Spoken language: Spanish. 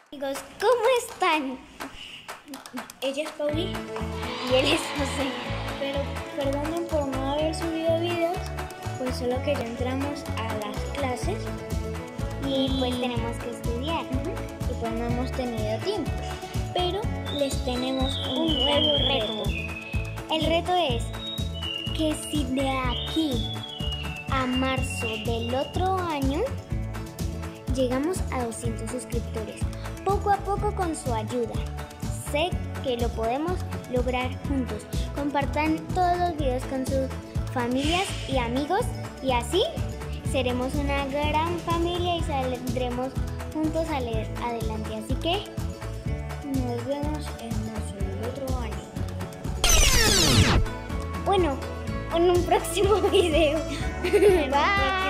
Amigos, ¿cómo están? Ella es Pauli Y él es José. pero perdonen por no haber subido videos, pues solo que ya entramos a las clases Y pues tenemos que estudiar. y pues no hemos tenido tiempo. Pero les tenemos un nuevo reto. El reto es que si de aquí a marzo del otro año llegamos a 200 suscriptores, poco a poco con su ayuda, sé que lo podemos lograr juntos. Compartan todos los videos con sus familias y amigos y así seremos una gran familia y saldremos juntos adelante. Así que Nos vemos en marzo del otro año. bueno, en un próximo video. Bye.